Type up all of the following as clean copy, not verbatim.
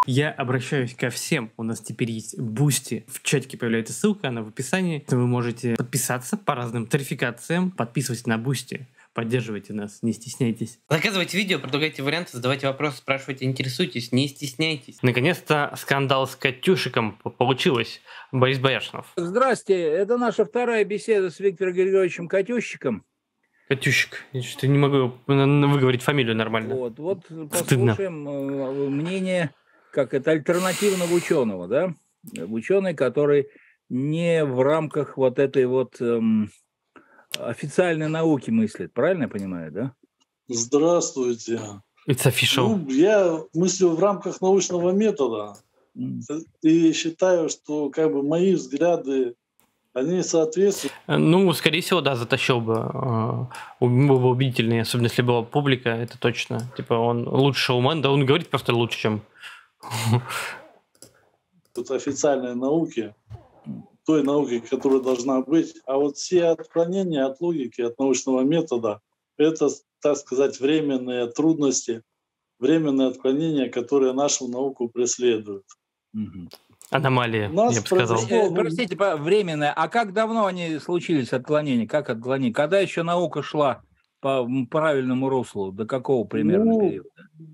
Я обращаюсь ко всем. У нас теперь есть Boosty. В чатике появляется ссылка, она в описании. Вы можете подписаться по разным тарификациям. Подписывайтесь на Boosty. Поддерживайте нас, не стесняйтесь. Заказывайте видео, предлагайте варианты, задавайте вопросы, спрашивайте, интересуйтесь, не стесняйтесь. Наконец-то скандал с Катюшиком получилось. Борис Бояршинов. Здрасте, это наша вторая беседа с Виктором Григорьевичем Катющиком. Катющик, я что-то не могу выговорить фамилию нормально. Вот послушаем мнение, как это, альтернативного ученого, да? Ученый, который не в рамках вот этой вот официальной науки мыслит, правильно я понимаю, да? Здравствуйте. It's official. Ну, я мыслю в рамках научного метода и считаю, что как бы мои взгляды, они соответствуют. Ну, скорее всего, да, затащил бы. Был бы убедительный, особенно если была публика, это точно. Типа он лучше шоумен, да он говорит просто лучше, чем... Тут официальной науки, той науки, которая должна быть. А вот все отклонения от логики, от научного метода, это, так сказать, временные трудности, временные отклонения, которые нашу науку преследуют. Аномалия, я бы сказал. Простите, временное. А как давно они случились, отклонения? Как отклонения? Когда еще наука шла по правильному руслу? До какого примерно периода?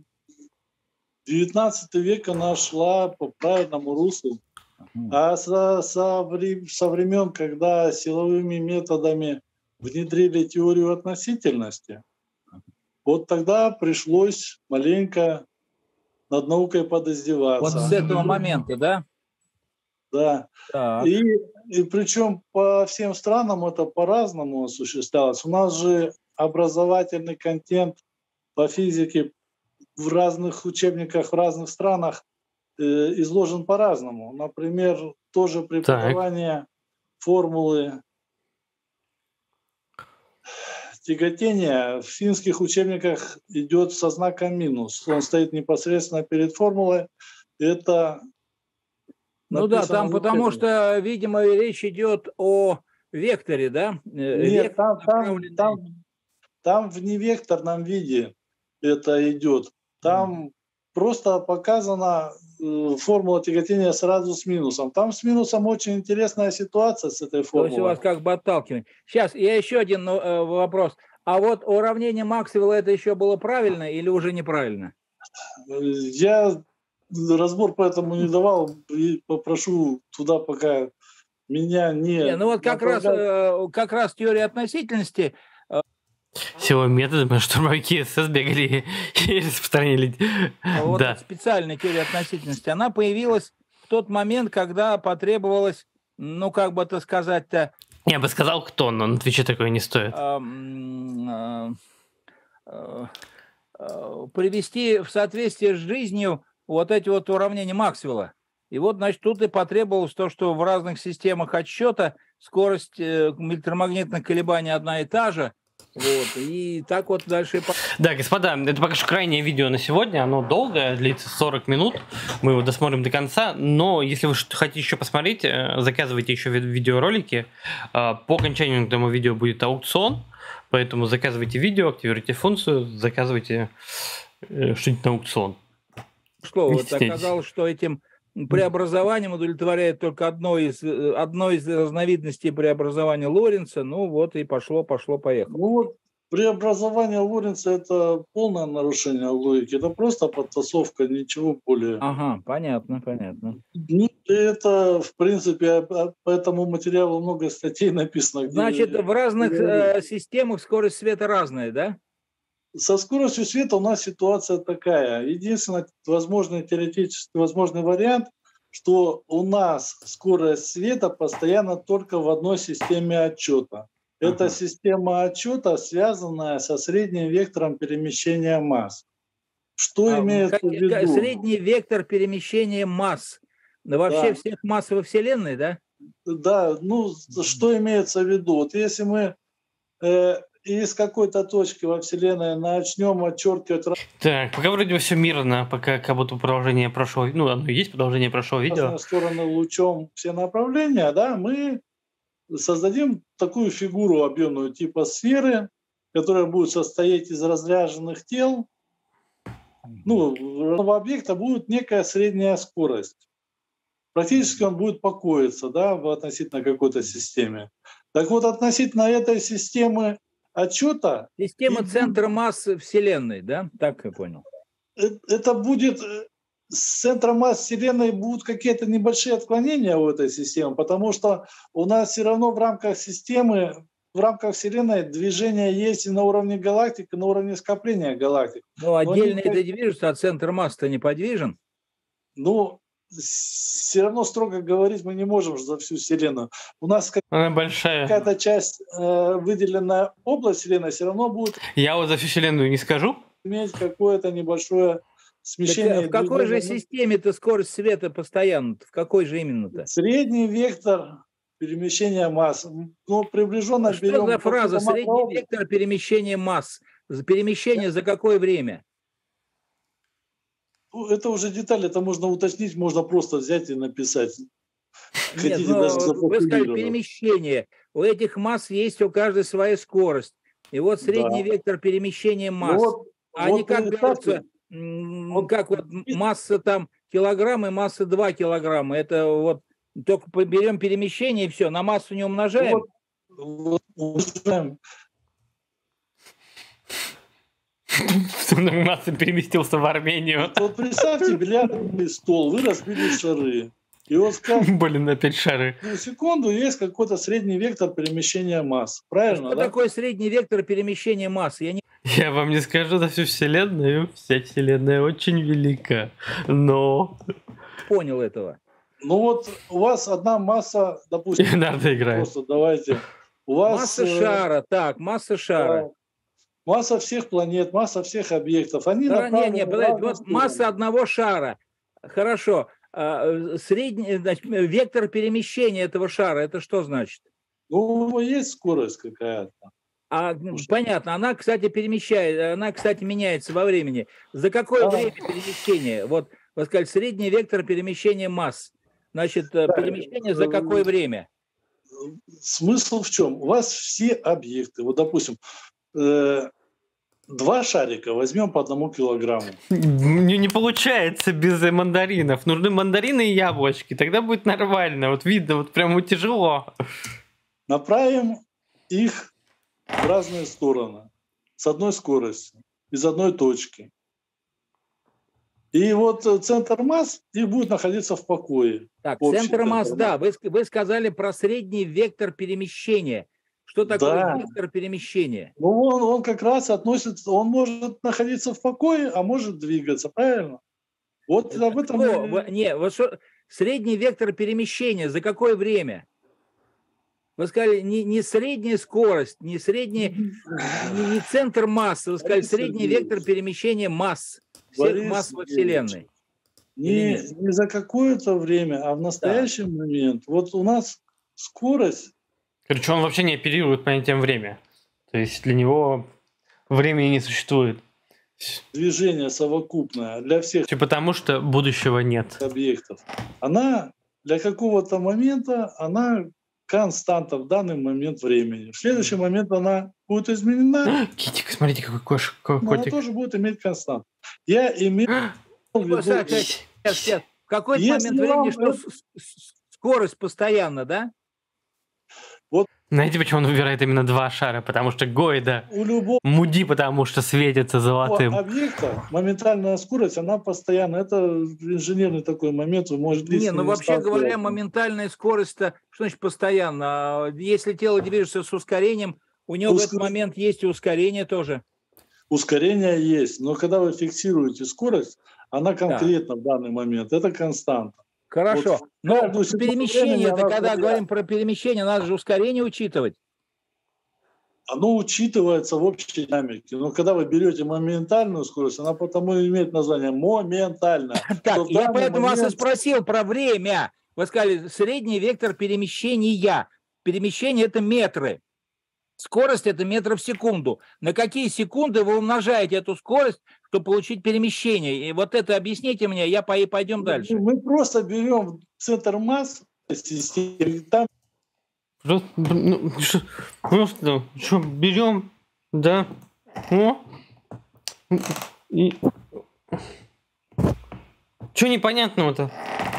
19 век она шла по правильному руслу. А со времен, когда силовыми методами внедрили теорию относительности, вот тогда пришлось маленько над наукой подиздеваться. Вот с этого момента, да? Да. И причем по всем странам это по-разному осуществлялось. У нас же образовательный контент по физике в разных учебниках в разных странах изложен по-разному. Например, тоже преподавание формулы тяготения в финских учебниках идет со знаком минус. Он стоит непосредственно перед формулой. Это ну да, там потому что, видимо, речь идет о векторе, да? Нет, там в невекторном виде это идет. Там просто показана формула тяготения сразу с минусом. Там с минусом очень интересная ситуация с этой формулой. То есть у вас как бы отталкивание. Сейчас, я еще один вопрос. А вот уравнение Максвелла это еще было правильно или уже неправильно? Я разбор поэтому не давал и попрошу туда пока меня не... Ну вот как раз теория относительности... Силовым методом штурмовики СС бегали и распространили. Вот да. Специальная теория относительности, она появилась в тот момент, когда потребовалось, ну как бы это сказать-то... Я бы сказал, кто, но на Твиче такое не стоит. Привести в соответствие с жизнью вот эти вот уравнения Максвелла. И вот, значит, тут и потребовалось то, что в разных системах отсчета скорость электромагнитных колебаний одна и та же. Вот, и так вот дальше. Да, господа, это пока что крайнее видео на сегодня. Оно долгое, длится 40 минут. Мы его досмотрим до конца. Но если вы хотите еще посмотреть, заказывайте еще видеоролики. По окончанию этому видео будет аукцион. Поэтому заказывайте видео, активируйте функцию, заказывайте что-нибудь на аукцион. Что, вот оказалось, что этим преобразованием удовлетворяет только одной из разновидностей преобразования Лоренца. Ну вот и пошло-поехало. Ну вот преобразование Лоренца — это полное нарушение логики. Это просто подтасовка, ничего более. Ага, понятно. Ну, это, в принципе, по этому материалу много статей написано. Значит, в разных системах скорость света разная, да? Со скоростью света у нас ситуация такая. Единственный возможный теоретически возможный вариант, что у нас скорость света постоянно только в одной системе отчета. Это система отчета, связанная со средним вектором перемещения масс. Что имеется в виду? Средний вектор перемещения масс. Вообще всех масс во Вселенной, да? Да, ну что имеется в виду? Вот если мы из какой-то точки во Вселенной начнем отчеркивать... Так, пока вроде бы все мирно, пока как будто продолжение прошлого... Ну, оно есть продолжение прошлого видео. В стороны лучом все направления, да, мы создадим такую фигуру объемную типа сферы, которая будет состоять из разряженных тел, ну, у данного объекта будет некая средняя скорость. Практически он будет покоиться, да, относительно какой-то системе. Так вот, относительно этой системы отчета... Система центра массы Вселенной, да? Так я понял. Это будет... С центра масс Вселенной будут какие-то небольшие отклонения у этой системы, потому что у нас все равно в рамках системы, в рамках Вселенной движение есть и на уровне галактик, и на уровне скопления галактик. Ну, отдельно это движется, а центр массы-то неподвижен? Ну, все равно строго говорить мы не можем за всю Вселенную. У нас какая-то часть, выделенная область Вселенной, все равно будет... Я вот за всю Вселенную не скажу. Иметь какое-то небольшое смещение. Так, в какой же системе-то скорость света постоянно? В какой же именно-то? Средний вектор перемещения масс. Ну, приближенно что берем... Что за фраза? Средний вектор перемещения масс. Перемещение за какое время? Это уже детали, это можно уточнить, можно просто взять и написать. Нет, вы сказали перемещение. У этих масс есть у каждой своя скорость. И вот средний вектор перемещения масс. Ну, они как берутся, как вот масса там килограмм и масса 2 килограмма. Это вот только берем перемещение и все, на массу не умножаем. Масса переместился в Армению. Вот представьте бильярдный стол, вы разбили шары. И вот блин, опять шары. В секунду есть какой-то средний вектор перемещения масс. Правильно, что такое средний вектор перемещения масс? Я вам не скажу за всю Вселенную. Вся Вселенная очень велика. Но... Понял этого. Ну вот у вас одна масса, допустим... Леонардо играет. Просто давайте. У вас, масса шара, так, масса шара. Масса всех планет, масса всех объектов. Они подожди, вот масса одного шара. Хорошо. Средний, значит, вектор перемещения этого шара, это что значит? Ну, у него есть скорость какая-то. Понятно. Она, кстати, меняется во времени. За какое время перемещение? Вот, вы сказали, средний вектор перемещения масс. Значит, перемещение за какое время? Смысл в чем? У вас все объекты, вот, допустим, 2 шарика возьмем по 1 килограмму. Не получается без мандаринов. Нужны мандарины и яблочки. Тогда будет нормально. Вот видно, вот прямо тяжело. Направим их в разные стороны. С одной скоростью. Из одной точки. И вот центр масс их будет находиться в покое. Так, центр масс, да. Вы сказали про средний вектор перемещения. Что такое вектор перемещения? Ну, он как раз относится, он может находиться в покое, а может двигаться, правильно? Вот об этом... Средний вектор перемещения за какое время? Вы сказали, не средняя скорость, не центр массы, вы сказали, средний вектор перемещения масс, всех масс во Вселенной. Не за какое-то время, а в настоящий момент. Вот у нас скорость... Короче, он вообще не оперирует понятием время. То есть для него времени не существует. Движение совокупное для всех. Потому что будущего нет. Объектов. Она для какого-то момента, она константа в данный момент времени. В следующий момент она будет изменена. Китик, смотрите, какой котик. Она тоже будет иметь константу. Я имею в виду... В какой-то момент времени, что скорость постоянно, да? Знаете, почему он выбирает именно 2 шара? Потому что Гойда, у любого Муди, потому что светится золотым. Объекта моментальная скорость, она постоянно. Это инженерный такой момент. Вы можете вообще говоря, моментальная скорость-то, что значит постоянно? Если тело движется с ускорением, у него в этот момент есть и ускорение тоже. Ускорение есть, но когда вы фиксируете скорость, она конкретно в данный момент. Это константа. Хорошо. Но перемещение, когда говорим про перемещение, надо же ускорение учитывать. Оно учитывается в общей динамике. Но когда вы берете моментальную скорость, она потому и имеет название моментальная. Так, я поэтому вас и спросил про время. Вы сказали, средний вектор перемещения. Перемещение – это метры. Скорость – это метры в секунду. На какие секунды вы умножаете эту скорость, чтобы получить перемещение? И вот это объясните мне, пойдем дальше. Мы просто берем центр масс системы, там... Просто берем, да, и Что непонятного-то?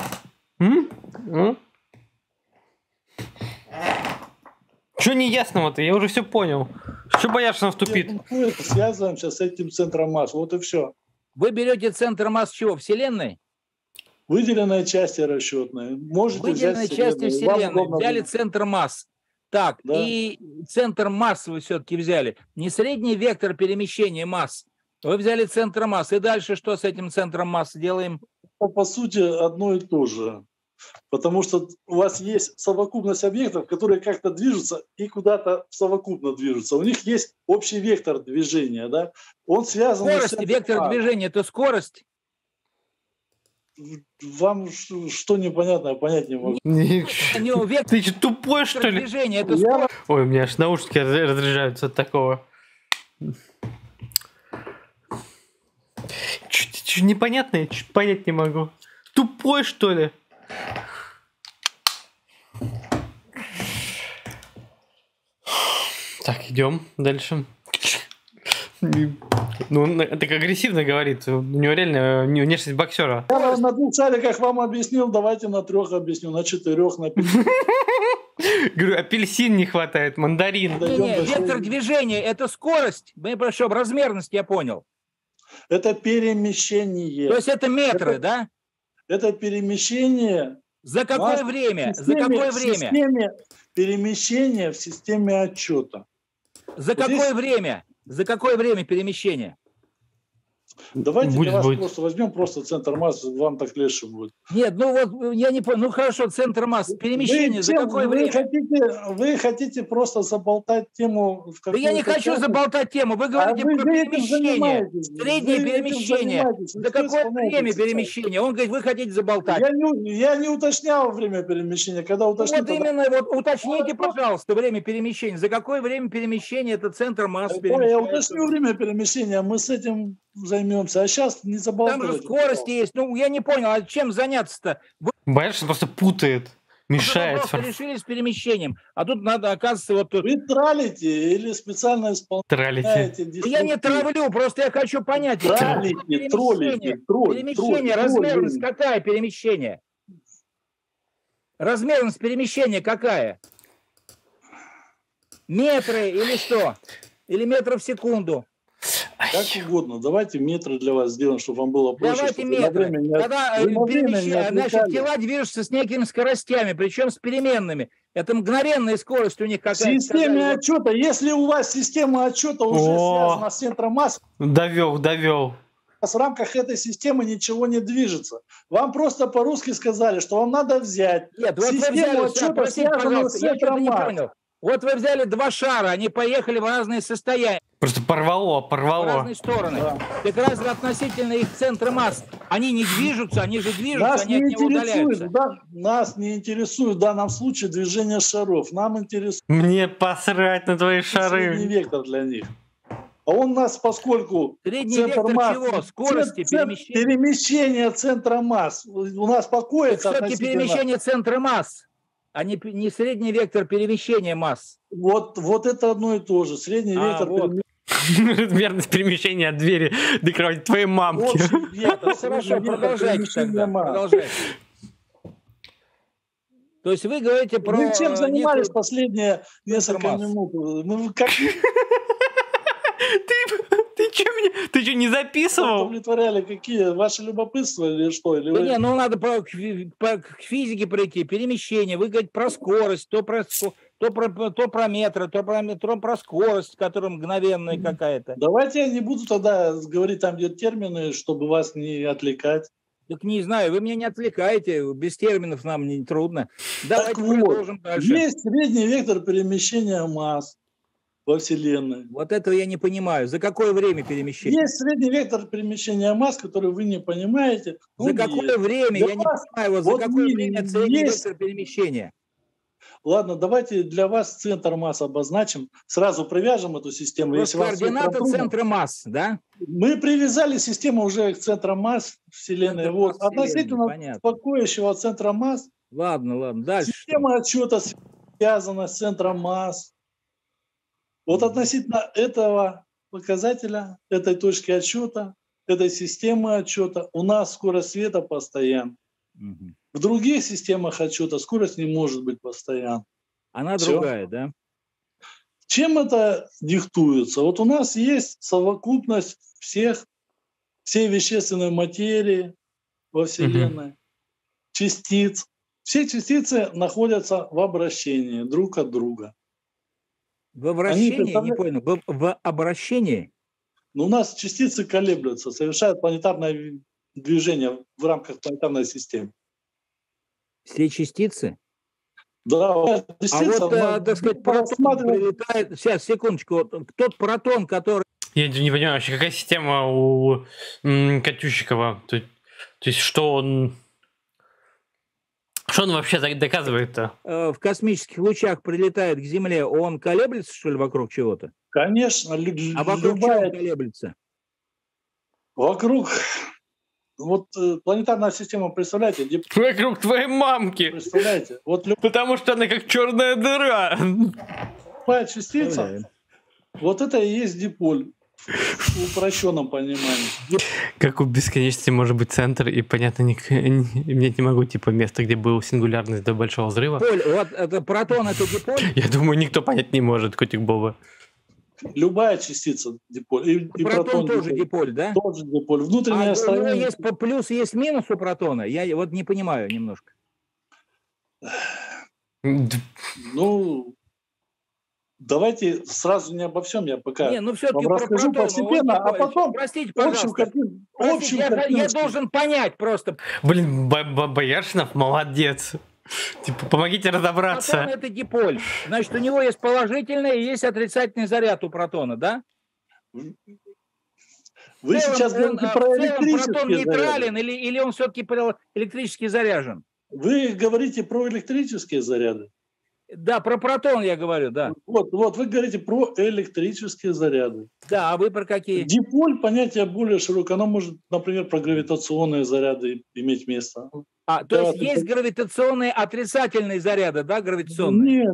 Что неясного-то? Я уже все понял. Что боишься, он вступит? Мы связываемся с этим центром масс. Вот и все. Вы берете центр масс чего? Вселенной? Выделенные части расчетные. Можете Выделенные взять части Вселенной. Взяли будет. центр масс. Так, Да. и центр масс вы все-таки взяли. Не средний вектор перемещения масс. Вы взяли центр масс. И дальше что с этим центром масс делаем? По сути, одно и то же. Потому что у вас есть совокупность объектов, которые как-то движутся и куда-то совокупно движутся. У них есть общий вектор движения. Да? Он связан... Скорость, вектор движения – это скорость? Вам что непонятно, я понять не могу. Ты что, тупой, что ли? Движение – это скорость. Ой, у меня аж наушники разряжаются от такого. Что непонятное? Чуть понять не могу. Тупой, что ли? Так, идем дальше. Ну, он так агрессивно говорит. У него реально внешность боксера. Я на 2 шариках вам объяснил, давайте на 3 объясню, на 4, на 5. Говорю, апельсин не хватает, мандарин. Не, вектор движения – это скорость. Прошу, размерность я понял. Это перемещение. То есть это метры, да? Это перемещение. За какое время? За какое время? Перемещение в системе отчета. За какое время? За какое время перемещения? Давайте для вас просто возьмем просто центр масс, вам так легче будет. Нет, ну вот я не понял. Ну хорошо, центр масс, перемещение за какое время? Вы хотите просто заболтать тему. Да я не хочу заболтать тему. Вы говорите про перемещение. Среднее перемещение. За какое время перемещение? Он говорит, вы хотите заболтать. Я не уточнял время перемещения. Когда уточнил, вот именно, вот уточните, пожалуйста, время перемещения. За какое время перемещения это центр масс перемещения? Я уточню время перемещения, мы с этим займемся. А сейчас не заболтайте. Там же скорость есть. Ну, я не понял, а чем заняться-то? Боишься, просто путает, мешает. Вы просто решили с перемещением. А тут надо, оказывается, вот тут... Вы тралите или специально исполняете? Я не травлю, просто я хочу понять. Троллите. Перемещение, размерность какая перемещение? Размерность перемещения какая? Метры или что? Или метры в секунду? Как угодно. Давайте метры для вас сделаем, чтобы вам было проще. Давайте метры. Когда значит, тела движутся с некими скоростями, причем с переменными. Это мгновенная скорость у них какая-то. В системе отчета. Если у вас система отчета уже связана с центром масс, довел. В рамках этой системы ничего не движется. Вам просто по-русски сказали, что вам надо взять систему отчета, связанную с центром масс. Вот вы взяли 2 шара, они поехали в разные состояния. Просто порвало. В разные стороны. Да. Так раз относительно их центра масс, они не движутся, они же движутся, нас они от него удаляются. Нас не интересует в данном случае движение шаров. Нам интересует... Мне посрать на твои шары. Средний вектор для них. А он нас, поскольку... Средний вектор масс, чего? Скорости перемещения? Перемещение центра масс. У нас покоится... Все-таки перемещение центра масс. А не средний вектор перемещения масс. Вот это одно и то же. Средний вектор перемещения. Размерность перемещения от двери до кровати твоей мамки. Хорошо, продолжайте тогда. Продолжайте. То есть вы говорите про... Вы чем занимались последние несколько минут? Ты что, не записывал? Удовлетворяли какие? Ваше любопытство или что? Да не, ну надо по физике пройти, перемещение. Вы говорите про скорость, то про метры, то про скорость, которая мгновенная какая-то. Давайте я не буду тогда говорить там, где термины, чтобы вас не отвлекать. Так не знаю, вы меня не отвлекаете, без терминов нам не трудно. Давайте продолжим дальше. Есть средний вектор перемещения масс во Вселенной. Вот этого я не понимаю. За какое время перемещение? Есть средний вектор перемещения масс, который вы не понимаете. За какое время? Я не понимаю. Вот за какое время средний вектор перемещения? Ладно, давайте для вас центр масс обозначим. Сразу привяжем эту систему. Если координата центра масс, да? Мы привязали систему уже к центру масс Вселенной. Вот. Относительно спокойствующего центра масс. Ладно, дальше. Система отчета связана с центром масс. Вот относительно этого показателя, этой точки отсчета, этой системы отчета. У нас скорость света постоянна. Мгм. В других системах отчета скорость не может быть постоянна. Она Всё. другая, да? Чем это диктуется? Вот у нас есть совокупность всей вещественной материи во Вселенной, частиц. Все частицы находятся в обращении друг от друга. В обращении, не представляют- понял, в обращении? Но у нас частицы колеблются, совершают планетарное движение в рамках планетарной системы. Все частицы? Да, А частица, вот, так сказать, протон рассматриваем- прилетает... Сейчас, секундочку. Вот тот протон, который... Я не понимаю вообще, какая система у Катющикова. То есть, что он вообще доказывает-то? в космических лучах прилетает к Земле, он колеблется, что ли, вокруг чего-то? Конечно, А вокруг чего любая он колеблется? вокруг вот планетарная система, представляете, Вокруг твоей мамки. представляете, вот Потому что она как черная дыра. любая частица, вот это и есть диполь в упрощенном понимании. Как у бесконечности может быть центр, и понятно, я не могу, типа, место, где был сингулярность до большого взрыва. Поль, вот это протон, это диполь? Я думаю, никто понять не может, котик Боба. Любая частица диполь. И Протон тоже диполь, да? Тоже диполь. Внутреннее А у него строение. есть плюс, есть минус у протона? Я вот не понимаю немножко. Ну, давайте сразу не обо всем, я пока Не, ну все-таки вам про расскажу протон. постепенно, а потом Простите, общую пожалуйста. картину. Простите, я должен понять просто. Блин, Бояршинов молодец. Типа, помогите Протон разобраться. это диполь. Значит, у него есть положительный и есть отрицательный заряд у протона, да? Вы сейчас говорите про протон электрические нейтрален заряды. или он все-таки электрически заряжен? Вы говорите про электрические заряды. Да, про протон я говорю, да. Вот, вы говорите про электрические заряды. Да, а вы про какие? Диполь понятие более широкое. Оно может, например, про гравитационные заряды иметь место. То Да, есть есть гравитационные отрицательные заряды, да, гравитационные?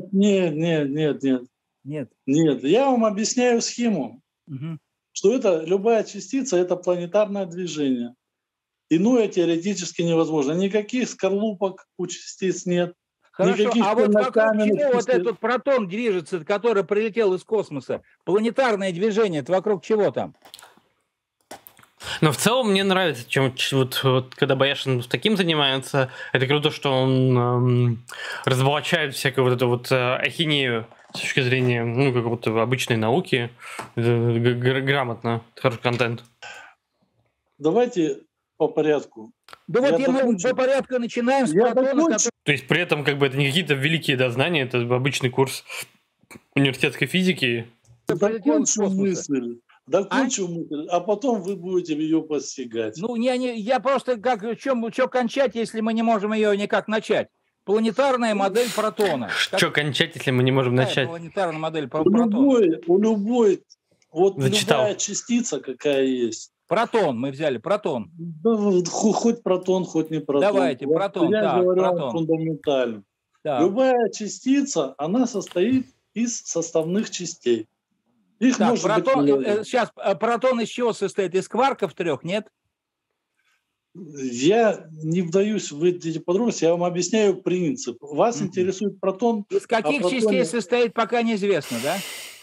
Нет. Нет. Я вам объясняю схему, Мгм. что это любая частица – это планетарное движение. Иное теоретически невозможно. Никаких скорлупок у частиц нет. Хорошо, Никаких а вот вокруг темнокаменных чего вот частиц. этот протон движется, который прилетел из космоса? Планетарное движение, это вокруг чего там? Но в целом мне нравится, вот когда Бояршин таким занимается, это круто, что он разоблачает всякую вот эту вот ахинею с точки зрения, ну, какого-то обычной науки. Грамотно, хороший контент. Давайте по порядку. Да Я вот мы закончу. по порядку начинаем с Я протона, закончу. То есть при этом как бы это не какие-то великие знания, это обычный курс университетской физики. прилетел из Докончу мысль, а потом вы будете ее постигать. Ну, я просто что кончать, если мы не можем ее никак начать? Планетарная модель протона. Что кончать, если мы не можем Какая начать? планетарная модель У протона? любой, вот Зачитал. любая частица, какая есть, Протон мы взяли, протон. да, хоть протон, хоть не протон. Давайте, Вот протон, Я так, говорю протон. фундаментально. Так. Любая частица, она состоит из составных частей. Их Так, может протон, быть много. сейчас, протон из чего состоит? Из кварков 3, нет? Я не вдаюсь в эти подробности, я вам объясняю принцип. Вас Мгм. интересует протон. Из каких протоне- частей состоит, пока неизвестно, да?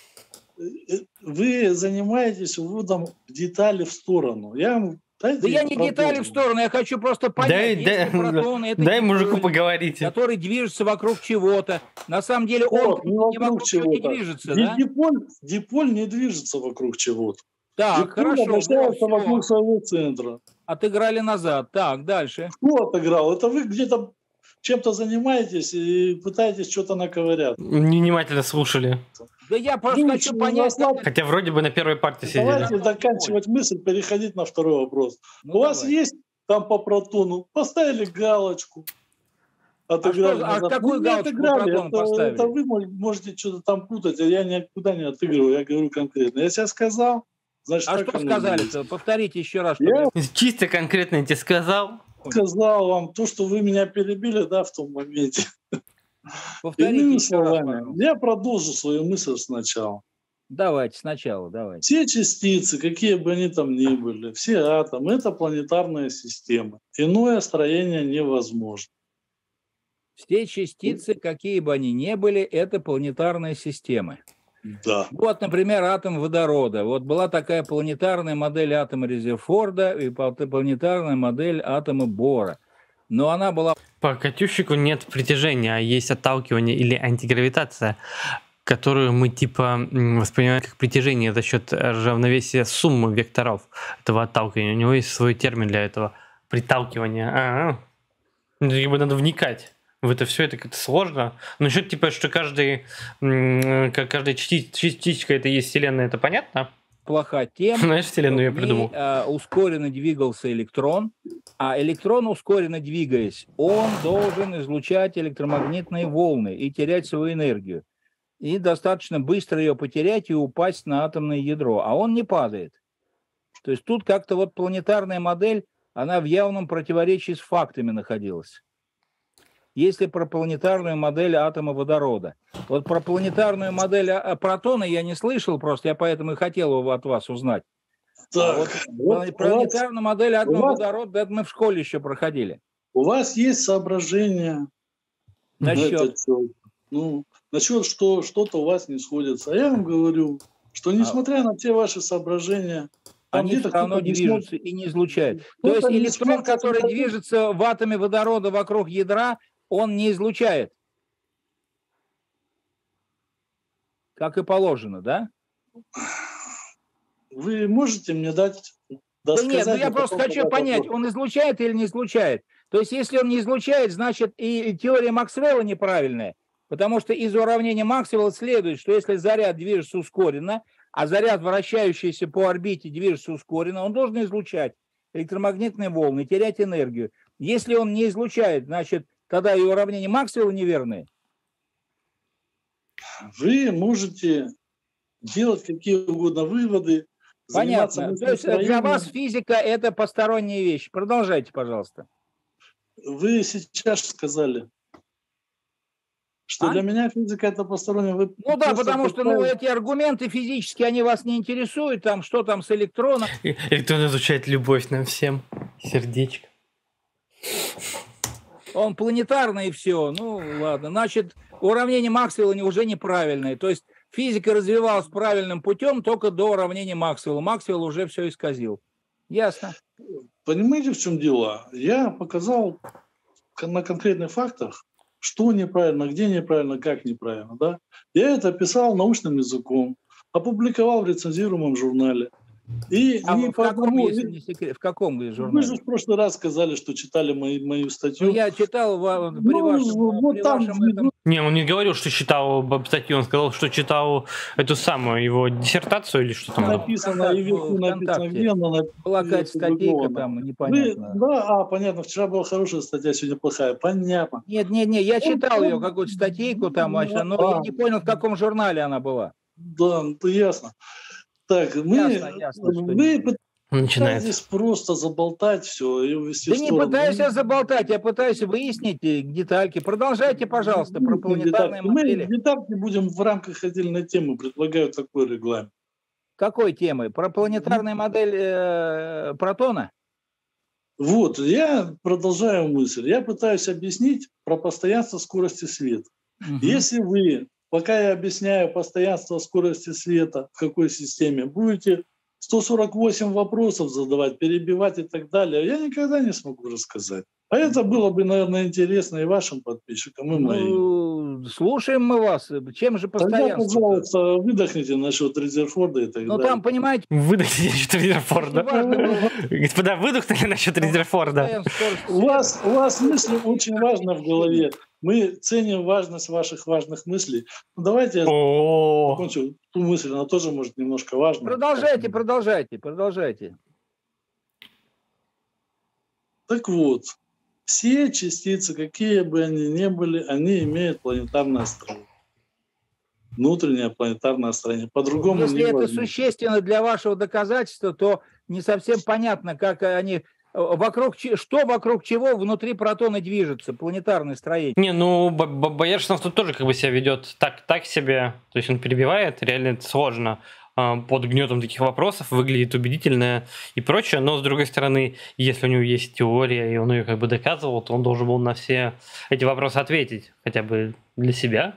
Вы занимаетесь вводом детали в сторону. Да я не детали в сторону, я хочу просто понять, если протон, это дай мужику диполь, поговорите. который движется вокруг чего-то. На самом деле он Не не вокруг чего не движется, да? Диполь не движется вокруг чего-то. Так, Диполь хорошо, обращается вот, вокруг всё. своего центра. Отыграли назад. Так, дальше. Кто отыграл? Это вы где-то чем-то занимаетесь и пытаетесь что-то наковырять. Внимательно слушали. Да я просто Ну, хочу ну, понять. Аслан, как- Хотя вроде бы на первой партии сидели. Давайте заканчивать мысль, переходить на второй вопрос. Ну, У вас давай. есть там по протону? Поставили галочку. Отыграли что- назад. какую Не галочку по отыграли. протону поставили? Это вы можете что-то там путать, а я никуда не отыгрываю, я говорю конкретно. Я сейчас сказал, значит, А так что оно сказали-то? есть. Повторите еще раз. Я Чисто конкретно я тебе сказал. сказал вам то, что вы меня перебили, да, в том моменте. Повторите Иными еще раз, словами, пожалуйста. я продолжу свою мысль сначала. Давайте сначала, давайте. Все частицы, какие бы они там ни были, все атомы — это планетарная система. Иное строение невозможно. Все частицы, какие бы они ни были, это планетарные системы. Да. Вот, например, атом водорода. Вот была такая планетарная модель атома Резерфорда и планетарная модель атома Бора. Но она была... По Катющику нет притяжения, а есть отталкивание или антигравитация, которую мы типа воспринимаем как притяжение за счет равновесия суммы векторов этого отталкивания. У него есть свой термин для этого — приталкивание. Надо вникать в это все, это как-то сложно. Но насчет типа, что каждая частичка это есть Вселенная, это понятно? Плоха тем, Знаешь, Вселенную я придумал. Ускоренно двигался электрон, а электрон, ускоренно двигаясь, он должен излучать электромагнитные волны и терять свою энергию. И достаточно быстро ее потерять и упасть на атомное ядро. А он не падает. То есть тут как-то вот планетарная модель, она в явном противоречии с фактами находилась. Если про планетарную модель атома водорода. Вот про планетарную модель протона я не слышал просто, я поэтому и хотел от вас узнать. Так, вот планетарную модель атома водорода, это мы в школе еще проходили. У вас есть соображения насчет что что-то у вас не сходится. А я вам говорю, что несмотря на те ваши соображения, они все равно движутся и не излучают. То есть электрон, который движется в атоме водорода вокруг ядра, он не излучает. Как и положено, да? Вы можете мне дать... Да нет, я просто хочу понять, он излучает или не излучает. То есть если он не излучает, значит и теория Максвелла неправильная. Потому что из уравнения Максвелла следует, что если заряд движется ускоренно, а заряд, вращающийся по орбите, движется ускоренно, он должен излучать электромагнитные волны, терять энергию. Если он не излучает, значит, тогда и уравнения Максвелла неверные. Вы можете делать какие угодно выводы. Понятно. То есть для вас физика – это посторонняя вещь. Продолжайте, пожалуйста. Вы сейчас сказали, что для меня физика – это посторонняя. Ну да, потому что эти аргументы физические, они вас не интересуют. Там что там с электроном. Электрон изучает любовь нам всем. Сердечко. Он планетарный и все. Ну ладно. Значит, уравнение Максвелла уже неправильное. То есть физика развивалась правильным путем только до уравнения Максвелла. Максвелл уже все исказил. Ясно. Понимаете, в чем дело? Я показал на конкретных фактах, что неправильно, где неправильно, как неправильно. Да? Я это описал научным языком, опубликовал в рецензируемом журнале. И в каком, если не секрет, в каком журнале? Вы же в прошлый раз сказали, что читали мою статью. Ну, я читал при вашем... Не, он не говорил, что читал статью, он сказал, что читал эту самую его диссертацию или что там. Написано, и вверху написано, где она. Была какая-то статейка там, непонятно. Понятно, вчера была хорошая статья, сегодня плохая, понятно. Нет, я читал ее, какую-то статейку там, но я не понял, в каком журнале она была. Да, это ясно. Так, вы пытаетесь просто заболтать все и увести в сторону. Да не пытаюсь я заболтать, я пытаюсь выяснить детальки. Продолжайте, пожалуйста, про планетарные модели. Мы детальки будем в рамках отдельной темы, предлагаю такой регламент. Какой темы? Про планетарную модель протона? Вот, я продолжаю мысль. Я пытаюсь объяснить про постоянство скорости света. Если вы, пока я объясняю постоянство скорости света в какой системе, будете 148 вопросов задавать, перебивать и так далее, я никогда не смогу рассказать. А это было бы, наверное, интересно и вашим подписчикам, и моим. Слушаем мы вас. Чем же постоянство? Тогда, пожалуйста, выдохните насчет Резерфорда и так далее. Ну, там, понимаете... Выдохните насчет Резерфорда. Господа, выдохнули насчет Резерфорда. У вас мысли очень важны в голове. Мы ценим важность ваших важных мыслей. Ну, давайте я закончу ту мысль, она тоже может немножко важна. Продолжайте. Так вот, все частицы, какие бы они ни были, они имеют планетарное строение. Внутреннее планетарное строение. По-другому Если это существенно для вашего доказательства, то не совсем понятно, как они Что вокруг чего внутри протона движется? Планетарное строение. Не, ну Бояршинов тут тоже как бы себя ведет так себе, то есть он перебивает, реально это сложно под гнетом таких вопросов, выглядит убедительно и прочее, но с другой стороны, если у него есть теория, и он ее как бы доказывал, то он должен был на все эти вопросы ответить, хотя бы для себя.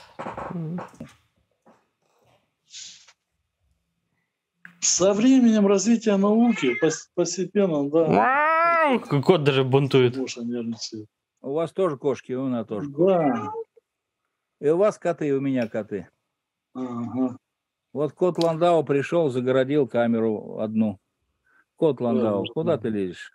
Со временем развития науки постепенно, да. Кот даже бунтует. Гоша нервничает. У вас тоже кошки, и у нас тоже. Да. И у вас коты, и у меня коты. Ага. Вот кот Ландау пришел, загородил камеру одну. Кот Ландау, куда ты лезешь?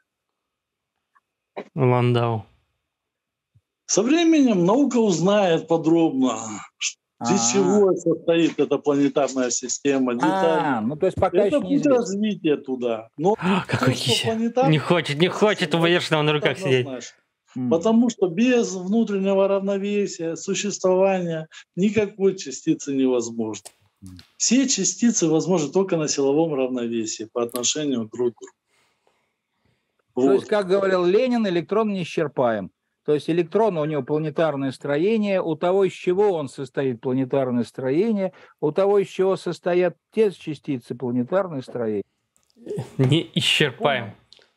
Ландау. Со временем наука узнает подробно, из чего состоит эта планетарная система. Ну то есть пока это еще не будет известно. развитие туда. Но Какой кися. Не хочет у Бояршинова на руках сидеть. Потому что без внутреннего равновесия, существования никакой частицы невозможно. Все частицы возможны только на силовом равновесии по отношению друг к другу. То есть, как говорил Ленин, электрон неисчерпаем. То есть электрон, у него планетарное строение, у того, из чего он состоит, планетарное строение, у того, из чего состоят те частицы, планетарное строение. Не исчерпаем.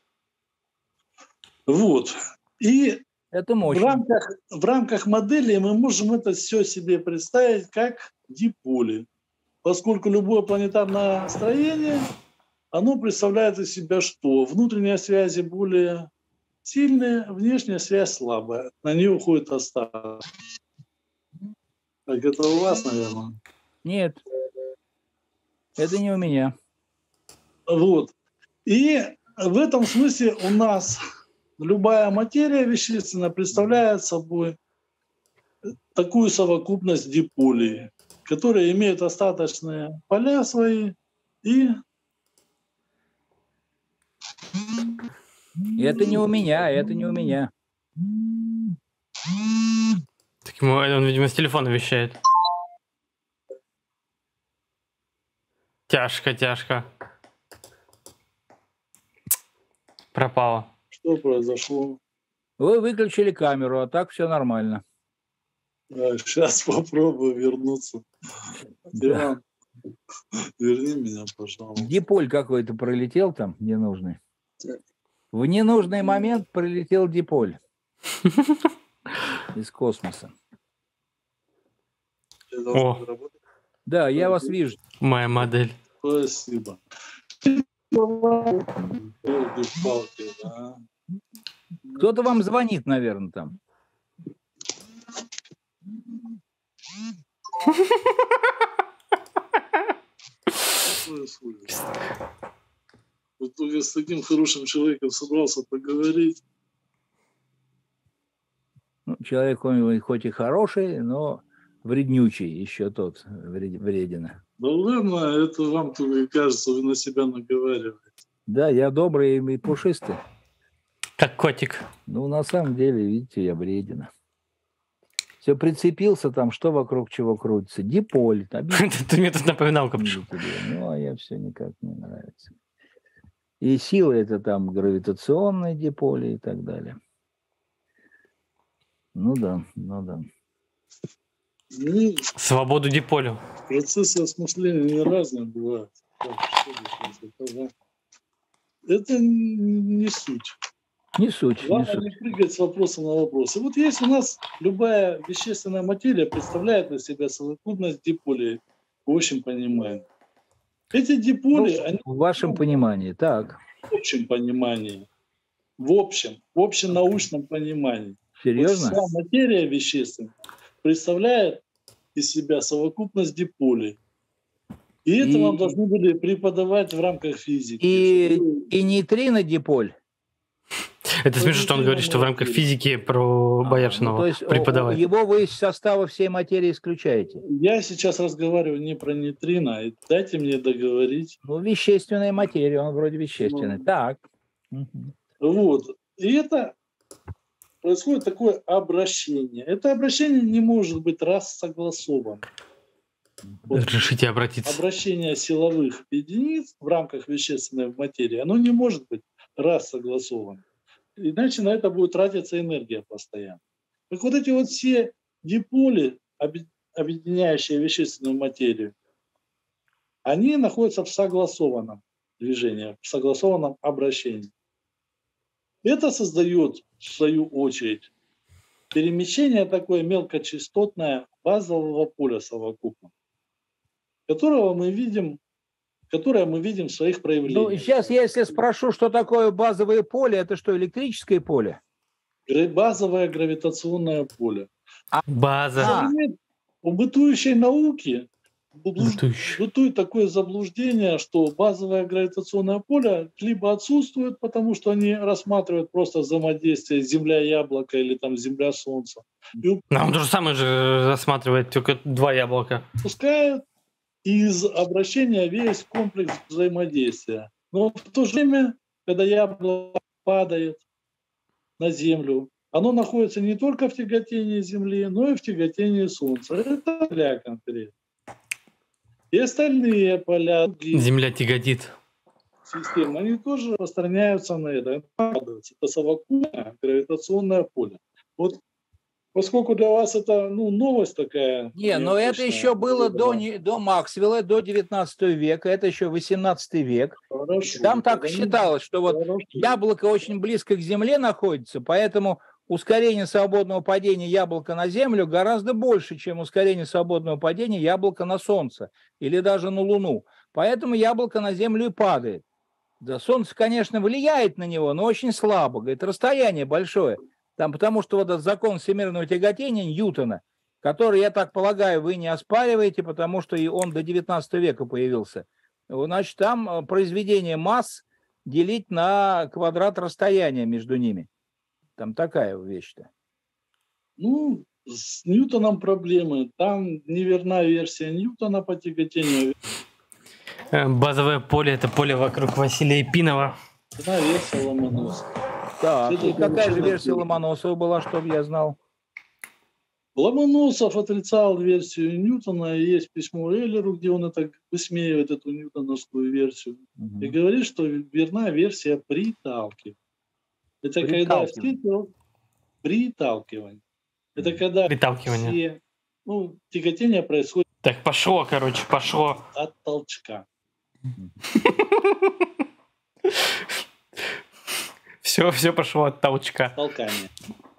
Вот. И это мощно. В рамках модели мы можем это все себе представить как диполи. Поскольку любое планетарное строение, оно представляет из себя что? Внутренние связи более сильные, внешняя связь слабая. На нее уходит остаток. Так это у вас, наверное? Нет. Это не у меня. Вот. И в этом смысле у нас любая материя вещественная представляет собой такую совокупность диполей, которые имеют остаточные поля свои и... Это не у меня, это не у меня. Так он, видимо, с телефона вещает. Тяжко. Пропало. Что произошло? Вы выключили камеру, а так все нормально. Сейчас попробую вернуться. Иван, верни меня, пожалуйста. Диполь какой-то пролетел там, ненужный. В ненужный момент прилетел диполь из космоса. О. Да, я вас вижу. Моя модель. Спасибо. Кто-то вам звонит, наверное, там. Вот я с таким хорошим человеком собрался поговорить. Ну, человек он хоть и хороший, но вреднючий еще тот, вредина. Да ладно, это вам только кажется, вы на себя наговариваете. Да, я добрый и пушистый. Как котик. Ну, на самом деле, видите, я вредина. Все прицепился там, что вокруг чего крутится. Диполь. Ты мне тут напоминал, Капчу. Ну, а я все никак не нравится. И сила это там гравитационные диполи и так далее. Ну да. Свободу диполю. Процессы осмысления не разные бывают. Это не суть. Не суть. Главное не прыгать с вопроса на вопрос. И вот есть у нас любая вещественная материя представляет из себя совокупность диполей в общем понимании. Эти диполи, они в вашем понимании, так. В общем понимании. В общем научном понимании. Серьезно? Вот вся материя вещественная представляет из себя совокупность диполей. И это вам должны были преподавать в рамках физики. И нейтрино диполь. Это смешно, что он говорит, что в рамках физики про Бояршинова то есть преподавать. Его вы из состава всей материи исключаете? Я сейчас разговариваю не про нейтрино. Дайте мне договорить. Ну, вещественная материя, он вроде вещественный. Так. Вот. И это происходит такое обращение. Это обращение не может быть рассогласовано. Вот Разрешите обратиться. Обращение силовых единиц в рамках вещественной материи, оно не может быть раз согласованы. Иначе на это будет тратиться энергия постоянно. Так вот эти вот все диполи, объединяющие вещественную материю, они находятся в согласованном движении, в согласованном обращении. Это создает, в свою очередь, перемещение такое мелкочастотное базового поля совокупного, которое мы видим в своих проявлениях. Ну, сейчас, если спрошу, что такое базовое поле, это что, электрическое поле? Базовое гравитационное поле. База. У бытующей науки бытует такое заблуждение, что базовое гравитационное поле либо отсутствует, потому что они рассматривают просто взаимодействие Земля-яблоко или там Земля-Солнце. Он то же самое же рассматривает, только два яблока. Пускают из обращения весь комплекс взаимодействия. Но в то же время, когда яблоко падает на Землю, оно находится не только в тяготении Земли, но и в тяготении Солнца. Это Земля конкретно. И остальные поля Земля тяготит. системы, они тоже распространяются на это. Это совокупное гравитационное поле. Вот поскольку для вас это новость такая. Не, но это еще было до Максвелла, до 19 века, это еще 18 век. Хорошо. Там так считалось, что вот яблоко очень близко к Земле находится, поэтому ускорение свободного падения яблока на Землю гораздо больше, чем ускорение свободного падения яблока на Солнце или даже на Луну. Поэтому яблоко на Землю и падает. Да, Солнце, конечно, влияет на него, но очень слабо. Говорит, расстояние большое. Там, потому что вот этот закон всемирного тяготения Ньютона, который, я так полагаю, вы не оспариваете, потому что и он до 19 века появился. Значит, там произведение масс делить на квадрат расстояния между ними. Там такая вещь-то. Ну, с Ньютоном проблемы. Там неверна версия Ньютона по тяготению. Базовое поле — это поле вокруг Василия Пинова. Одна версия Ломоносова. Так, и какая же версия Ломоносова была, чтобы я знал? Ломоносов отрицал версию Ньютона, и есть письмо Эйлеру, где он это высмеивает, эту ньютоновскую версию, и говорит, что верна версия приталкивания. Это когда все приталкивание. Это когда все, тяготение происходит. Так, пошло От толчка. Все пошло от толчка. Толкание.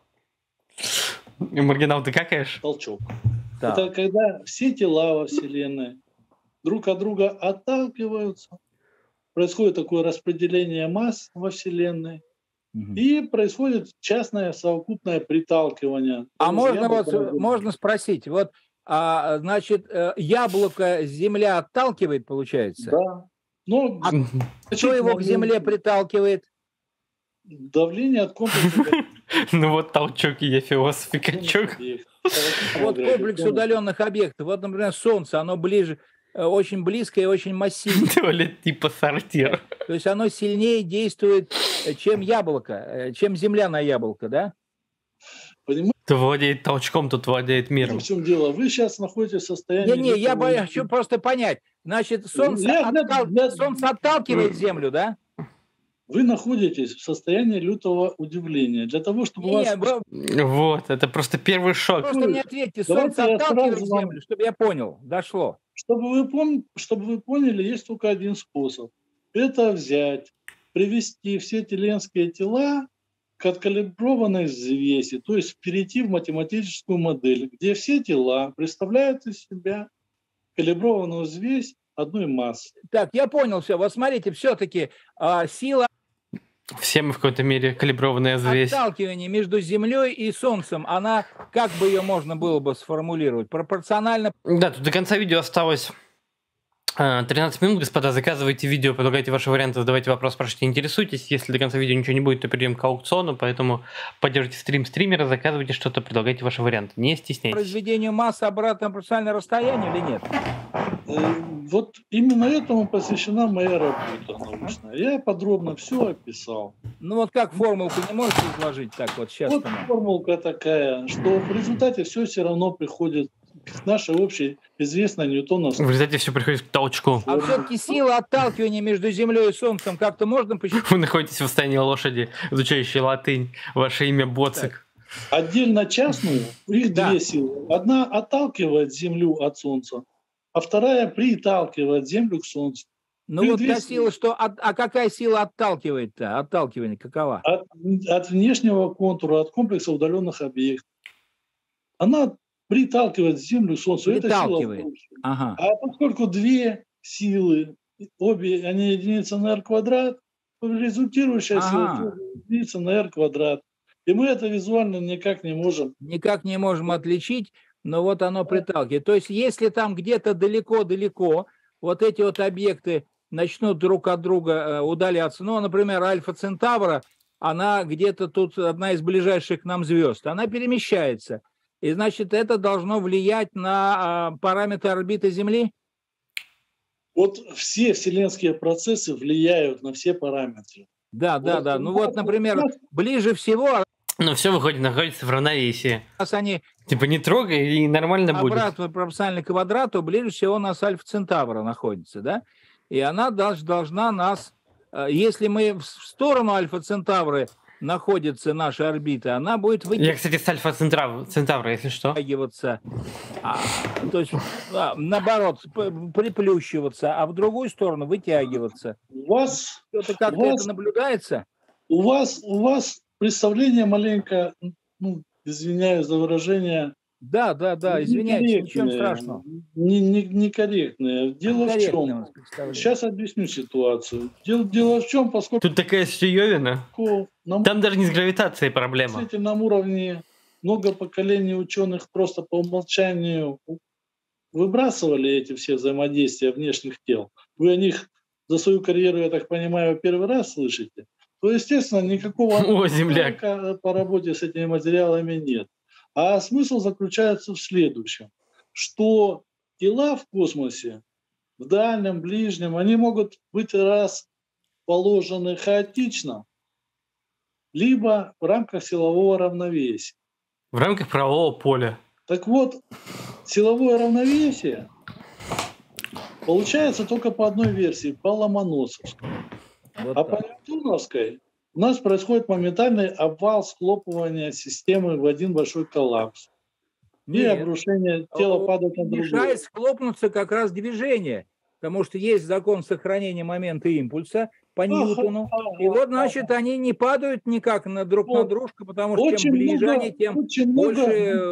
Маргинал, ты какаешь? Толчок. Да. Это когда все тела во Вселенной друг от друга отталкиваются, происходит такое распределение масс во Вселенной, и происходит частное совокупное приталкивание. А можно спросить, вот, значит, яблоко Земля отталкивает, получается? Да. Но что его к Земле приталкивает? Давление от комплекса. Ну вот толчок и я философ и качок. Вот комплекс удаленных объектов. Вот, например, Солнце, оно ближе, очень близко и очень массивно. Туалет типа сортир. То есть оно сильнее действует, чем яблоко, чем Земля на яблоко, да? Понимаете? Кто владеет толчком, тот владеет миром. В чем дело? Вы сейчас находитесь в состоянии... Не, я хочу просто понять. Значит, Солнце отталкивает Землю, да? Вы находитесь в состоянии лютого удивления. Для того, чтобы вас... Вот, это просто первый шок. Просто мне ответьте, Солнце отталкивает Землю, чтобы я понял, дошло. Чтобы вы поняли, есть только один способ. Это взять, привести все вселенские тела к откалиброванной взвеси, то есть перейти в математическую модель, где все тела представляют из себя калиброванную взвесь одной массы. Так, я понял все. Вот смотрите, все-таки сила... Все мы в какой-то мере калиброванная взвесь. Отталкивание между Землей и Солнцем, она, как бы ее можно было бы сформулировать? Пропорционально... Да, тут до конца видео осталось 13 минут, господа. Заказывайте видео, предлагайте ваши варианты, задавайте вопрос, спрашивайте, интересуйтесь. Если до конца видео ничего не будет, то перейдем к аукциону, поэтому поддержите стрим стримера, заказывайте что-то, предлагайте ваши варианты. Не стесняйтесь. Произведению массы обратно пропорциональное расстояние или нет? Вот именно этому посвящена моя работа научная. Я подробно все описал. Ну вот как формулку не можете изложить так вот сейчас? Вот формулка такая, что в результате все равно приходит к нашей общей известной ньютоновской. В результате все приходит к толчку. А все-таки сила отталкивания между Землей и Солнцем как-то можно посчитать? Вы находитесь в состоянии лошади, изучающей латынь. Ваше имя Боцик. Отдельно частную, их Да. две силы. Одна отталкивает Землю от Солнца, а вторая приталкивает Землю к Солнцу. Ну Их вот две та сила, что... А какая сила отталкивает-то? Отталкивание какова? От внешнего контура, от комплекса удаленных объектов. Она приталкивает Землю к Солнцу. Это сила Приталкивает. воздуха. Ага. А поскольку две силы, обе они единица на r квадрат, то результирующая сила Ага. тоже единица на r квадрат. И мы это визуально никак не можем. Никак не можем отличить, но вот оно приталкивает. То есть если там где-то далеко-далеко вот эти вот объекты начнут друг от друга удаляться, ну, например, Альфа Центавра, она где-то тут одна из ближайших к нам звезд, она перемещается. И, значит, это должно влиять на параметры орбиты Земли? Вот все вселенские процессы влияют на все параметры. Да. Ну вот, например, ближе всего, Но все выходит, находится в равновесии. раз они Типа не трогай, и нормально будет. обратно пропорционально квадрату, ближе всего у нас Альфа Центавра находится, да? И она должна нас, если мы в сторону Альфа Центавры находится наша орбита, она будет Я, кстати, с Альфа Центавра, если что. вытягиваться, то есть наоборот, приплющиваться, а в другую сторону вытягиваться. У вас, Это как-то у вас- это наблюдается? у вас представление маленько, ну, извиняюсь за выражение, Да, извиняюсь, ничего страшного. Некорректное. Дело в Корректное у чем? нас представление. Сейчас объясню ситуацию. Дело в чем, поскольку Тут такая сюёвина. на Там даже не с гравитацией проблема. мыслительном уровне много поколений ученых просто по умолчанию выбрасывали эти все взаимодействия внешних тел. Вы о них за свою карьеру, я так понимаю, первый раз слышите. То, естественно, никакого О, земляк. навыка по работе с этими материалами нет. А смысл заключается в следующем, что тела в космосе, в дальнем, ближнем, они могут быть расположены хаотично, либо в рамках силового равновесия. В рамках правового поля. Так вот, силовое равновесие получается только по одной версии, по Ломоносовской. Вот А так. по Ньютоновской у нас происходит моментальный обвал схлопывания системы в один большой коллапс. И Нет. обрушение тела падает на другое. Мешает схлопнуться как раз движение, потому что есть закон сохранения момента импульса по Ньютону. И вот, значит, они не падают никак друг на дружку, потому что Очень чем ближе много- они, тем очень больше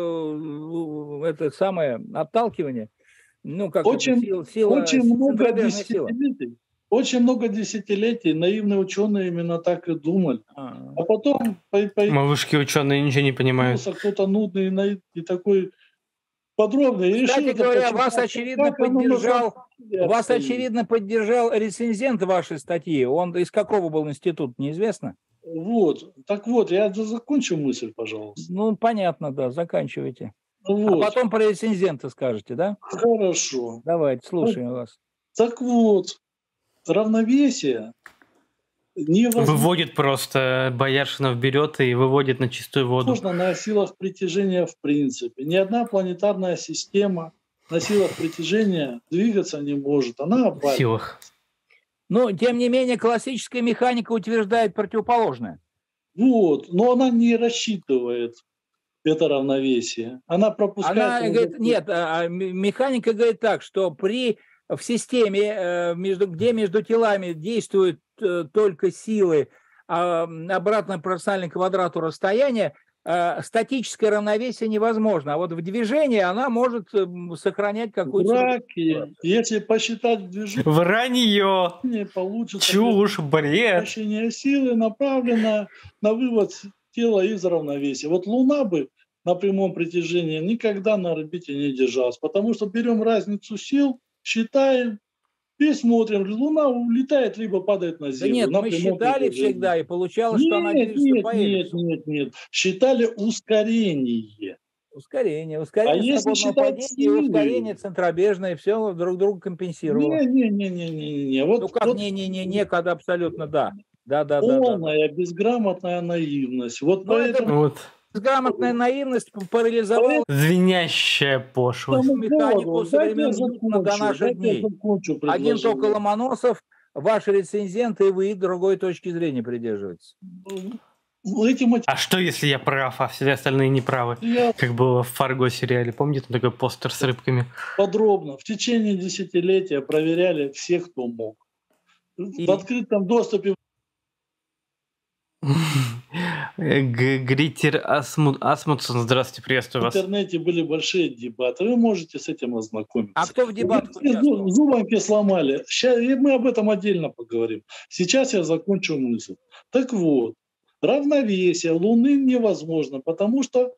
много- это самое отталкивание. Ну, как это, Очень сила, очень много центробежная сила. десятилетий. Очень много десятилетий наивные ученые именно так и думали. А потом Малышки ученые ничего не понимают. появился кто-то нудный и такой подробный. И Кстати решил это говоря, почитать, вас, очевидно, как оно на поддержал самом деле Вас, обстоит. очевидно, поддержал рецензент вашей статьи. Он из какого был института, неизвестно? Вот. Так вот, я закончу мысль, пожалуйста. Ну, понятно, да, заканчивайте. Вот. А потом про рецензента скажете, да? Хорошо. Давайте, слушаем вас. Так вот, равновесие невозможно Выводит просто, Бояршинов берет и выводит на чистую воду. на силах притяжения в принципе. Ни одна планетарная система на силах притяжения двигаться не может. Она В обваливается. силах. Но, тем не менее, классическая механика утверждает противоположное. Вот. Но она не рассчитывает это равновесие. Она пропускает... Она говорит, нет, механика говорит так, что в системе, где между телами действуют только силы обратно пропорционально квадрату расстояния, статическое равновесие невозможно. А вот в движении она может сохранять какую-то... Браки, если посчитать в движении, Вранье! получится... Чушь, бред! Вращение силы направлено на вывод тела из равновесия. Вот Луна бы на прямом притяжении никогда на орбите не держалась, потому что берем разницу сил, считаем и смотрим, Луна улетает, либо падает на Да Землю. нет, на мы прямом считали притяжении. всегда, и получалось, что она Нет, движется нет, по нет, эллипсу. нет. Считали ускорение. Ускорение А если свободного считать падения и силы? ускорение центробежное, все друг друга компенсировало. Не. Вот, Ну как вот не, когда абсолютно да. Да. полная безграмотная наивность. Вот Ну, это поэтому... Вот. Безграмотная наивность парализовала Звенящая пошлость. механику со времен Ньютона до наших дней. Один только Ломоносов, ваши рецензенты, и вы другой точки зрения придерживаетесь. А что, если я прав, а все остальные не правы? Как было в «Фарго» сериале. Помните, там такой постер с рыбками? Подробно. В течение десятилетия проверяли всех, кто мог. В открытом доступе. Гритер Асмутсон, здравствуйте, приветствую вас. В интернете были большие дебаты. Вы можете с этим ознакомиться. А кто в дебатах участвовал? Зубанки сломали. Сейчас мы об этом отдельно поговорим. Сейчас я закончу мысль. Так вот, равновесие Луны невозможно, потому что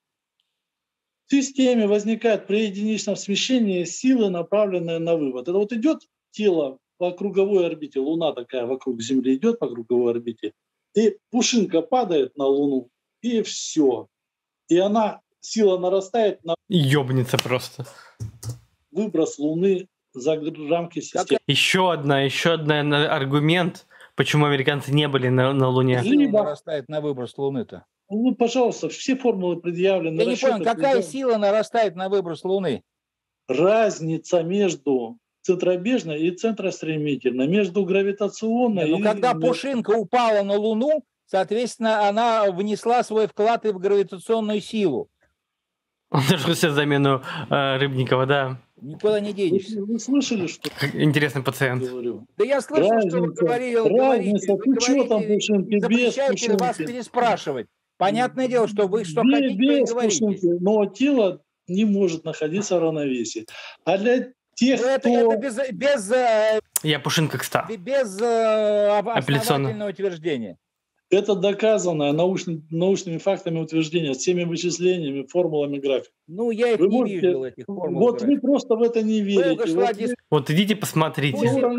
в системе возникает при единичном смещении силы, направленные на вывод. Это вот идет тело по круговой орбите, Луна такая вокруг Земли идет по круговой орбите, и пушинка падает на Луну, и все. И сила нарастает на Ёбнется просто. выброс Луны за рамки системы. Еще один аргумент, почему американцы не были на Луне. Сила нарастает на выброс Луны-то. Ну, пожалуйста, все формулы предъявлены. Я не понял, какая сила нарастает на выброс Луны? Разница между центробежной и центростремительной, между гравитационной и... когда пушинка упала на Луну, соответственно, она внесла свой вклад и в гравитационную силу. Он даже себе замену Рыбникова, да. Никуда не денешься. Вы слышали, что интересный пациент? говорю? Да я слышал, что вы говорите. Вы что там пушинки, без запрещаете вас пушинки? переспрашивать. Понятное дело, что вы что хотите, без вы говорите. пушинки, но тело не может находиться в равновесии. А для тех, Это без Я Пушинка к 100. без основательного утверждения. это доказанное научными фактами утверждение, всеми вычислениями, формулами графика. Ну, я их Вы не можете- видел, этих формул. Вот вы просто в это не верите. Вот идите посмотрите.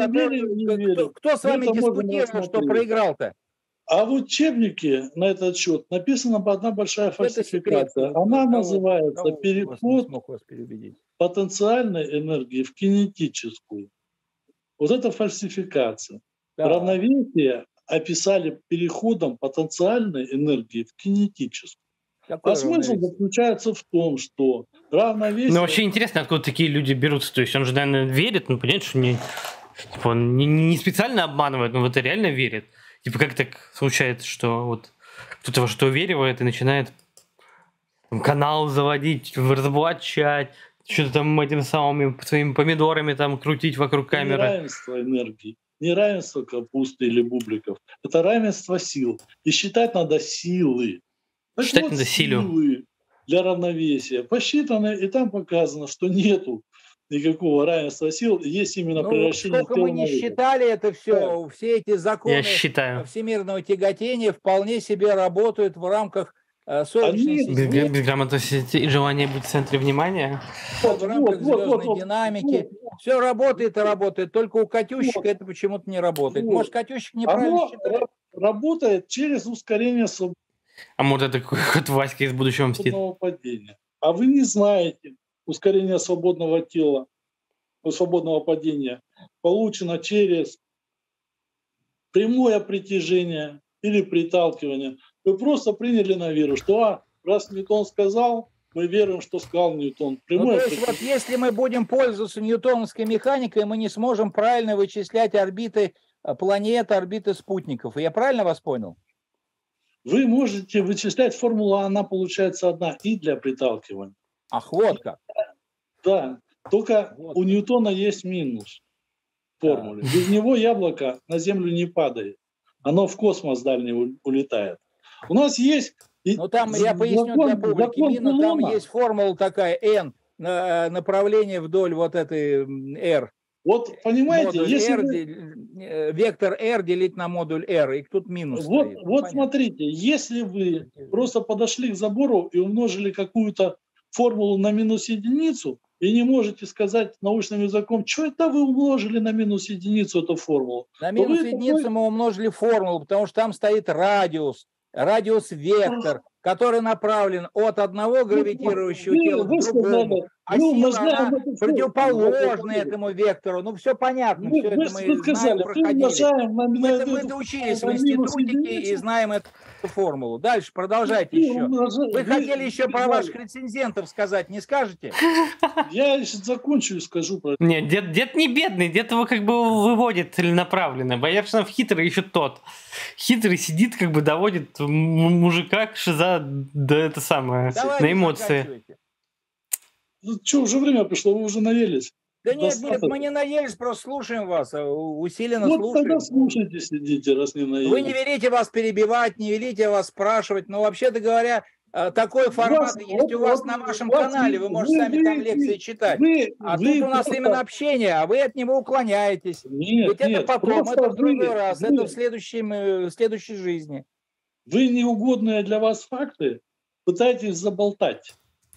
Кто с вами Это можно дискутировал, что рассмотреть. проиграл-то? А в учебнике на этот счет написана одна большая Это секрет. фальсификация. Она называется Кого вас не «Переход смог вас переубедить? потенциальной энергии в кинетическую». Вот это фальсификация. Да. Равновесие описали переходом потенциальной энергии в кинетическую. Какое А смысл равновесие? заключается в том, что равновесие... Ну, вообще интересно, откуда такие люди берутся. То есть он же, наверное, верит, ну, понятно, что типа, он не специально обманывает, но в это реально верит. Типа, как так случается, что вот кто-то во что веривает и начинает там канал заводить, разоблачать, что-то там этим самыми своими помидорами там крутить вокруг камеры. Неравенство энергии, неравенство капусты или бубликов. Это равенство сил. И считать надо силы. Так Считать вот, надо силу. силы для равновесия посчитаны, и там показано, что нету никакого равенства сил, есть именно Ну, превращение сколько тела мы не на выбор. считали это все эти законы Я считаю. всемирного тяготения вполне себе работают в рамках Солнечной Они- системы, Безграмотность и желание быть в центре внимания. в рамках звездной динамики. Все работает и работает, только у Катющика это почему-то не работает. Вот. Может, Катющик неправильно Оно считает? работает через ускорение А может, это какой-то Васька из будущего мстит. свободного падения. А вы не знаете, ускорение свободного тела, свободного падения получено через прямое притяжение или приталкивание. Вы просто приняли на веру, что раз Ньютон сказал, мы верим, что сказал Ньютон. Ну, Прямое то есть вот притяжение. если мы будем пользоваться ньютоновской механикой, мы не сможем правильно вычислять орбиты планет, орбиты спутников. Я правильно вас понял? Вы можете вычислять формулу, она получается одна и для приталкивания. Ах, вот как. Да, только Вот. у Ньютона есть минус в формуле. Без него яблоко на Землю не падает. Оно в космос дальний улетает. У нас есть... Ну там, я поясню для публики, Мина, там Кулона. есть формула такая, N, направление вдоль вот этой R. Вот понимаете, Модуль если R, вы- вектор R делить на модуль R, и тут минус вот, стоит. вот Понятно. смотрите, если вы просто подошли к забору и умножили какую-то формулу на минус единицу, и не можете сказать научным языком, что это вы умножили на минус единицу эту формулу. На то минус вы единицу мы умножили формулу, потому что там стоит радиус-вектор, который направлен от одного гравитирующего тела к другому. А сила, она противоположна этому вектору. Ну, все понятно, все это мы знаем, проходили. Мы-то учились в институтике и знаем эту формулу. Дальше продолжайте еще. Вы хотели еще про ваших рецензентов сказать, не скажете? Я еще закончу и скажу про это. Нет, дед не бедный, дед его как бы выводит целенаправленно. Бояршинов хитрый еще тот. Хитрый сидит, как бы доводит мужика к шиза до это самое, на эмоции. Ну что, уже время пришло, вы уже наелись. Да нет, мы не наелись, просто слушаем вас, усиленно вот слушаем. Тогда слушайте, сидите, раз не наелись. Вы не велите вас перебивать, не велите вас спрашивать, но вообще-то говоря, такой формат есть у вас на вашем канале, вы можете сами там лекции читать. Тут у нас именно общение, а вы от него уклоняетесь. Нет, ведь это потом, это в другой раз, это в следующей жизни. Вы неугодные для вас факты пытаетесь заболтать.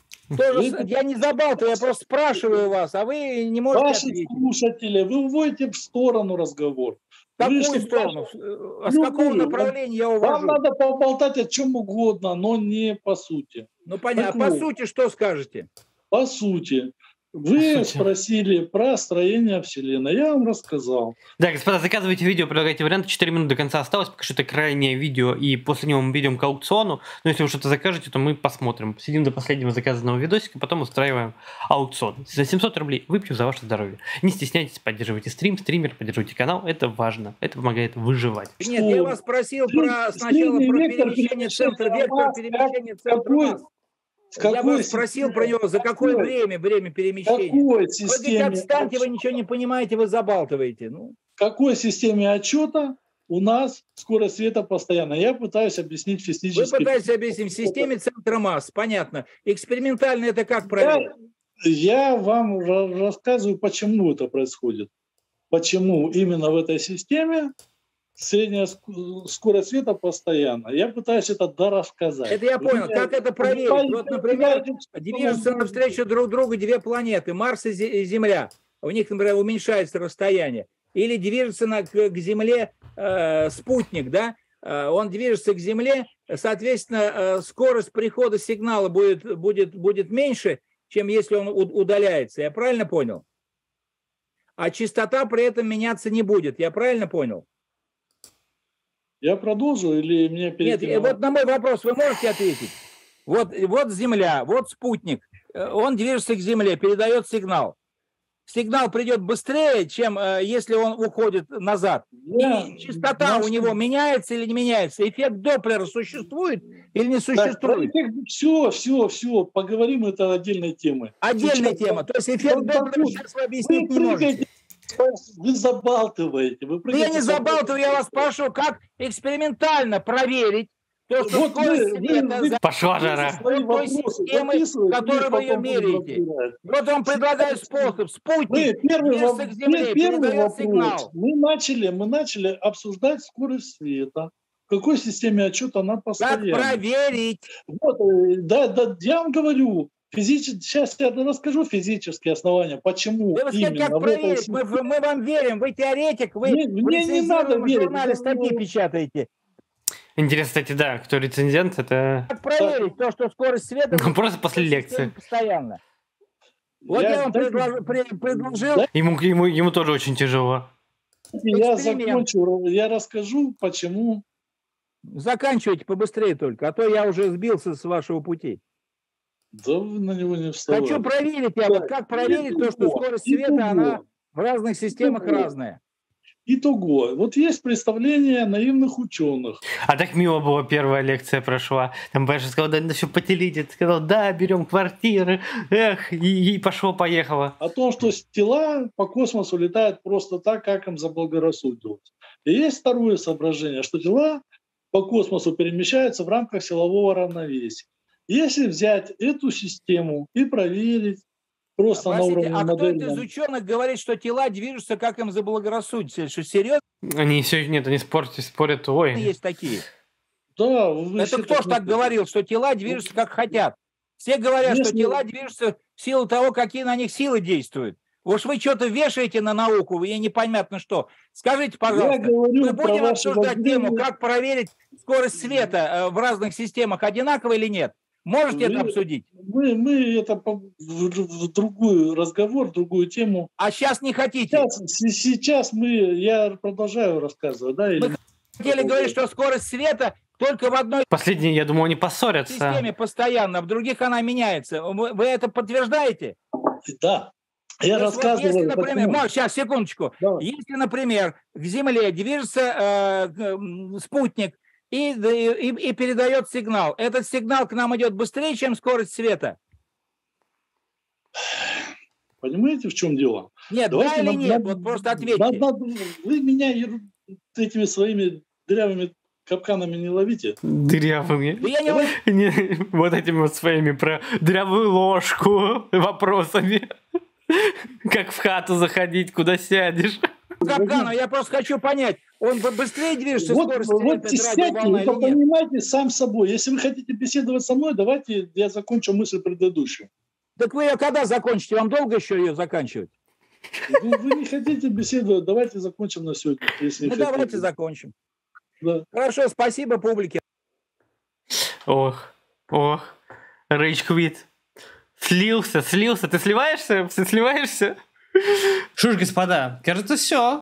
Я не забалтываю, я просто спрашиваю вас, а вы не можете ответить. Ваши слушатели, вы уводите в сторону разговор. Какую сторону? А с какого направления я увожу? Вам надо поболтать о чем угодно, но не по сути. Ну понятно. По сути что скажете? По сути. Вы спросили про строение Вселенной. Я вам рассказал. Да, господа, заказывайте видео, предлагайте варианты. 4 минуты до конца осталось, пока что это крайнее видео, и после него мы перейдем к аукциону. Но если вы что-то закажете, то мы посмотрим. Сидим до последнего заказанного видосика, потом устраиваем аукцион. За 700 рублей выпью за ваше здоровье. Не стесняйтесь, поддерживайте стример, поддерживайте канал. Это важно. Это помогает выживать. Нет, я вас спросил сначала про перемещение центра, вектор перемещения центра масс. Я вас спросил про него, за какое время перемещения. Вы говорите, отстаньте, вы ничего не понимаете, вы забалтываете. В какой системе отчета у нас скорость света постоянно? Я пытаюсь объяснить физически. Вы пытаетесь объяснить в системе центра масс, понятно. Экспериментально это как проверить? Я вам рассказываю, почему это происходит. Почему именно в этой системе средняя скорость света постоянно. Я пытаюсь это дорассказать. Это я понял. Как это проверить? Вот, например, движутся навстречу друг другу две планеты, Марс и Земля. У них, например, уменьшается расстояние. Или движется к Земле спутник, да? Он движется к Земле, соответственно, скорость прихода сигнала будет меньше, чем если он удаляется. Я правильно понял? А частота при этом меняться не будет. Я правильно понял? Я продолжу или мне перейти? Нет, вот на мой вопрос вы можете ответить? Вот Земля, вот спутник, он движется к Земле, передает сигнал. Сигнал придет быстрее, чем если он уходит назад. И частота у него меняется или не меняется? Эффект Доплера существует или не существует? Все, поговорим, это отдельной темой. Отдельная тема. То есть эффект Доплера сейчас вы объяснить не можете. Вы забалтываете. Я не забалтываю, я вас прошу, как экспериментально проверить то, что скорость света пошла жара. той системы, которой вы ее меряете. Вот вам предлагаю способ. Спутник движется к Земле, передает сигнал. Мы начали обсуждать скорость света. В какой системе отчета она постоянно. Как проверить? Вот, да, я вам говорю. Сейчас я расскажу физические основания, почему именно. Как проверить? Мы вам верим, вы теоретик, вы мне не надо верить. В журнале статьи печатаете. Интересно, кстати, да, кто рецензент, это... Как проверить то, что скорость света... Просто после лекции. Постоянно. Вот я вам предложил... Ему тоже очень тяжело. Я закончу, я расскажу, почему... Заканчивайте побыстрее только, а то я уже сбился с вашего пути. Да вы на него не вставайте. Хочу проверить я, вот как проверить то, что скорость света, она в разных системах разная. Итого. Вот есть представление наивных ученых. А так мило было, первая лекция прошла. Там Бэша сказал, да, все потелить. Сказал, да, берем квартиры. Эх, и пошло-поехало. О том, что тела по космосу летают просто так, как им заблагорассудилось. И есть второе соображение, что тела по космосу перемещаются в рамках силового равновесия. Если взять эту систему и проверить просто на уровне модельном... кто из ученых говорит, что тела движутся, как им заблагорассудится? Что, серьезно? Они спорят. Ой. Есть такие. Да, это кто ж так говорил, что тела движутся, как хотят? Все говорят, что тела движутся в силу того, какие на них силы действуют. Уж вы что-то вешаете на науку, и непонятно что. Скажите, пожалуйста, мы будем обсуждать тему, как проверить скорость света в разных системах одинаково или нет? Можете это обсудить? Мы это в другой разговор, в другую тему. А сейчас не хотите? Сейчас я продолжаю рассказывать. Да, Мы хотели говорить, что скорость света только в одной Последние, я думаю, они поссорятся. системе постоянно, в других она меняется. Вы это подтверждаете? Да. Я рассказываю. Если, например, сейчас, секундочку. Давай. Если, например, к Земле движется спутник и передает сигнал, этот сигнал к нам идет быстрее, чем скорость света? Понимаете, в чем дело? Нет, да или нет? Вот просто ответьте. Вы меня этими своими дырявыми капканами не ловите. Дырявыми. Да я не ловлю. Вот этими вот своими про дырявую ложку вопросами. Как в хату заходить, куда сядешь. Капкану, я просто хочу понять, он быстрее движется скорость вот сядьте, вы понимаете сам собой. Если вы хотите беседовать со мной, давайте я закончу мысль предыдущую. Так вы ее когда закончите? Вам долго еще ее заканчивать? Вы не хотите беседовать, давайте закончим на сегодня. Если ну, давайте закончим. Да. Хорошо, спасибо публике. Ох, Rage Quit. Слился. Ты сливаешься? Что ж, господа, кажется, все.